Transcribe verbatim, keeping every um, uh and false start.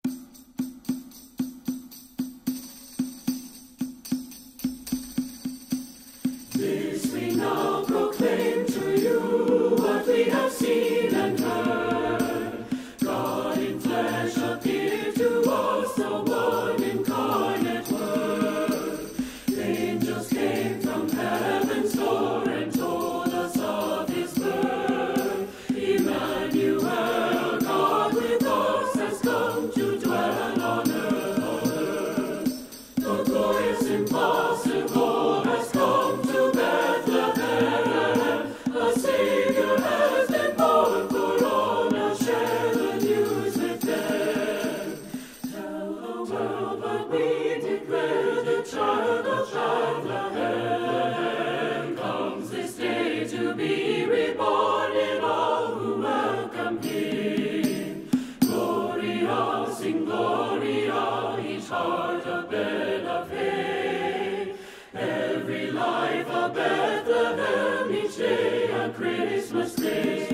This we now proclaim to you, what we have seen and heard. God in flesh appeared to us, the one incarnate Word. Angels came from heaven's door and told us of his birth. Emmanuel, God with us, has come to dwell on earth, on earth. The glorious impossible has come to Bethlehem. A Savior has been born for all, now share the news with them. Tell the world what we declare, the child of Bethlehem comes this day to be reborn in all who welcome him. Gloria, sing Gloria, each heart a bed of hay. Every life a Bethlehem, each day a Christmas day.